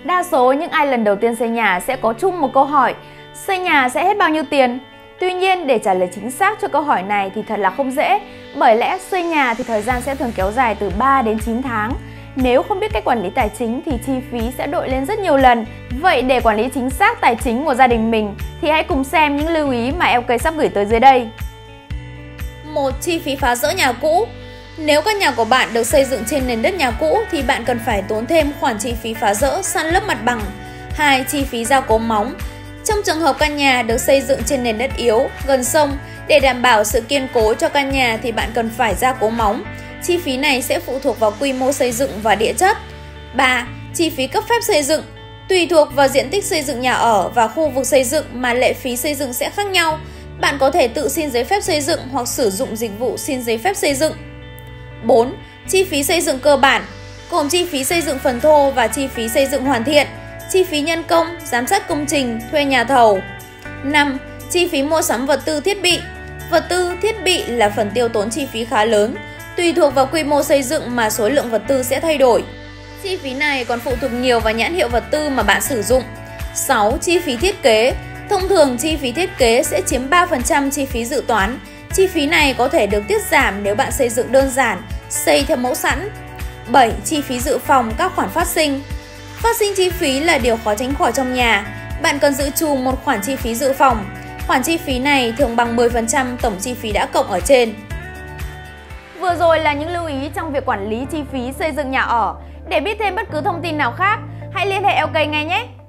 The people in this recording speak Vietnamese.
Đa số những ai lần đầu tiên xây nhà sẽ có chung một câu hỏi: xây nhà sẽ hết bao nhiêu tiền? Tuy nhiên, để trả lời chính xác cho câu hỏi này thì thật là không dễ, bởi lẽ xây nhà thì thời gian sẽ thường kéo dài từ 3 đến 9 tháng. Nếu không biết cách quản lý tài chính thì chi phí sẽ đội lên rất nhiều lần. Vậy để quản lý chính xác tài chính của gia đình mình thì hãy cùng xem những lưu ý mà LK sắp gửi tới dưới đây. 1. Chi phí phá rỡ nhà cũ. Nếu căn nhà của bạn được xây dựng trên nền đất nhà cũ thì bạn cần phải tốn thêm khoản chi phí phá rỡ, san lấp mặt bằng. 2. Chi phí gia cố móng. Trong trường hợp căn nhà được xây dựng trên nền đất yếu, gần sông, để đảm bảo sự kiên cố cho căn nhà thì bạn cần phải gia cố móng. Chi phí này sẽ phụ thuộc vào quy mô xây dựng và địa chất. 3. Chi phí cấp phép xây dựng. Tùy thuộc vào diện tích xây dựng nhà ở và khu vực xây dựng mà lệ phí xây dựng sẽ khác nhau. Bạn có thể tự xin giấy phép xây dựng hoặc sử dụng dịch vụ xin giấy phép xây dựng. 4. Chi phí xây dựng cơ bản, gồm chi phí xây dựng phần thô và chi phí xây dựng hoàn thiện, chi phí nhân công, giám sát công trình, thuê nhà thầu. 5. Chi phí mua sắm vật tư thiết bị. Vật tư, thiết bị là phần tiêu tốn chi phí khá lớn. Tùy thuộc vào quy mô xây dựng mà số lượng vật tư sẽ thay đổi. Chi phí này còn phụ thuộc nhiều vào nhãn hiệu vật tư mà bạn sử dụng. 6. Chi phí thiết kế. Thông thường chi phí thiết kế sẽ chiếm 3% chi phí dự toán. Chi phí này có thể được tiết giảm nếu bạn xây dựng đơn giản, xây theo mẫu sẵn. 7. Chi phí dự phòng các khoản phát sinh. Phát sinh chi phí là điều khó tránh khỏi trong nhà. Bạn cần dự trù một khoản chi phí dự phòng. Khoản chi phí này thường bằng 10% tổng chi phí đã cộng ở trên. Vừa rồi là những lưu ý trong việc quản lý chi phí xây dựng nhà ở. Để biết thêm bất cứ thông tin nào khác, hãy liên hệ LK ngay nhé!